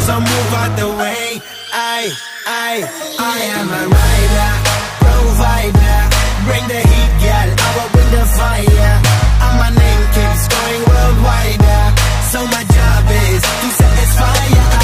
so move out the way. I am a rider, provider. Bring the